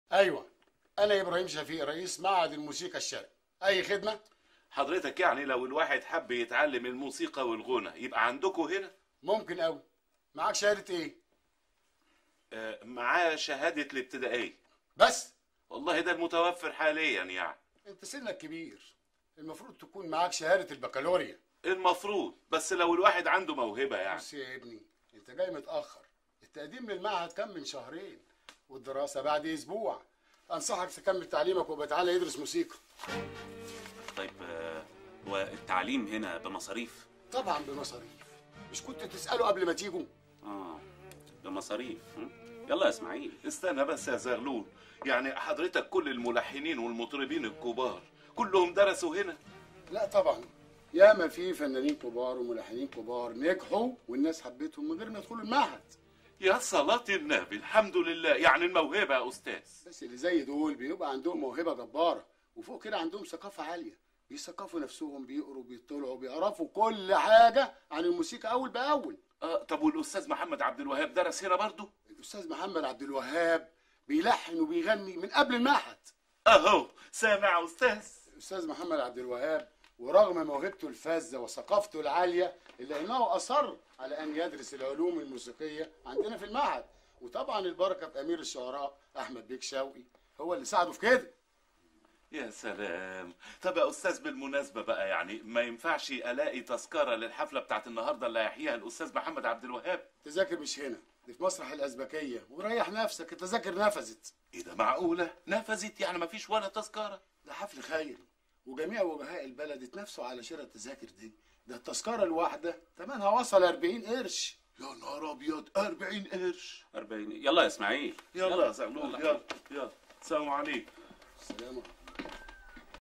ايوه، انا ابراهيم شفيق رئيس معهد الموسيقى الشرقي. اي خدمه؟ حضرتك يعني لو الواحد حب يتعلم الموسيقى والغنى يبقى عندكم هنا؟ ممكن قوي. معاك شهاده ايه؟ معاه شهادة الابتدائية. بس والله ده المتوفر حاليا يعني. انت سنك كبير، المفروض تكون معاك شهاده البكالوريا. المفروض، بس لو الواحد عنده موهبة يعني. بص يا ابني، انت جاي متاخر. التقديم للمعهد كان من شهرين والدراسه بعد اسبوع. انصحك تكمل تعليمك وبتعالى ادرس موسيقى. طيب هو التعليم هنا بمصاريف؟ طبعا بمصاريف. مش كنت تساله قبل ما تيجوا؟ بمصاريف. يلا يا اسماعيل. استنى بس يا زغلول، يعني حضرتك كل الملحنين والمطربين الكبار كلهم درسوا هنا؟ لا طبعا، ياما في فنانين كبار وملحنين كبار نجحوا والناس حبتهم من غير ما يدخلوا المعهد. يا صلاة النبي، الحمد لله. يعني الموهبة يا أستاذ. بس اللي زي دول بيبقى عندهم موهبة جبارة، وفوق كده عندهم ثقافة عالية، بيثقفوا نفسهم، بيقروا بيطلعوا بيعرفوا كل حاجة عن الموسيقى أول بأول. طب والأستاذ محمد عبد الوهاب درس هنا برضه؟ الأستاذ محمد عبد الوهاب بيلحن وبيغني من قبل المعهد. أهو سامع أستاذ. الأستاذ محمد عبد الوهاب ورغم موهبته الفذة وثقافته العالية إلا أنه أصر على أن يدرس العلوم الموسيقية عندنا في المعهد، وطبعا البركة بأمير الشعراء أحمد بيك شوقي هو اللي ساعده في كده. يا سلام. طب يا أستاذ بالمناسبة بقى، يعني ما ينفعش ألاقي تذكرة للحفلة بتاعت النهاردة اللي هيحييها الأستاذ محمد عبد الوهاب؟ التذاكر مش هنا، دي في مسرح الأزبكية، وريح نفسك التذاكر نفذت. إيه ده، معقولة؟ نفذت يعني مفيش ولا تذكرة؟ ده حفل خيري وجميع وجهاء البلد اتنافسوا على شراء التذاكر دي. ده التذكرة الواحدة ثمنها وصل 40 قرش. يا نهار أبيض، 40 قرش؟ 40. يلا يا اسماعيل. يلا يا زغلول، يلا يلا. السلام عليكم. السلام عليكم.